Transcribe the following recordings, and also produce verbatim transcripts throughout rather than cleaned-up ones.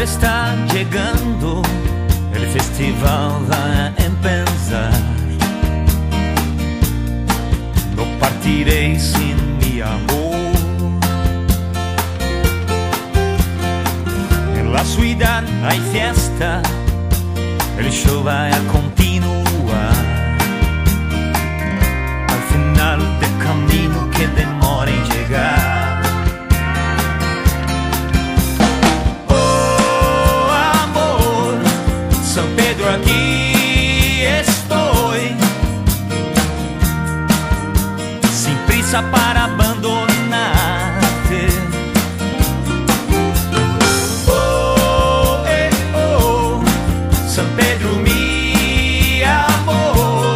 Ahora está llegando, el festival va a empezar. No partiré sin mi amor. En la ciudad hay fiesta, el show va a continuar. Al final del camino que demora en llegar. Aquí estoy, sin prisa para abandonarte. Oh, eh, oh, San Pedro, mi amor,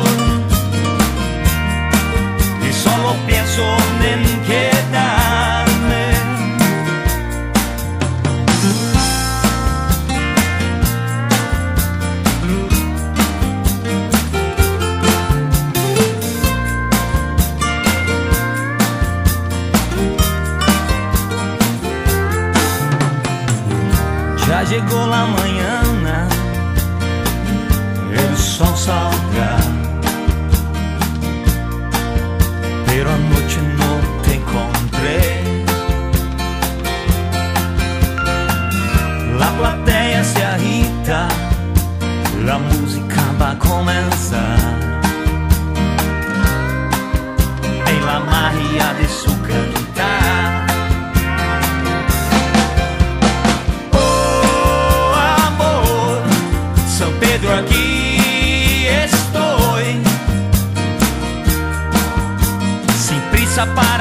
y solo pienso en quedarme. Ya llegó la mañana, el sol saldrá, pero anoche no te encontré. La platea se agita, la música va a comenzar. En la magia de su cantar. Aquí estoy, sin prisa para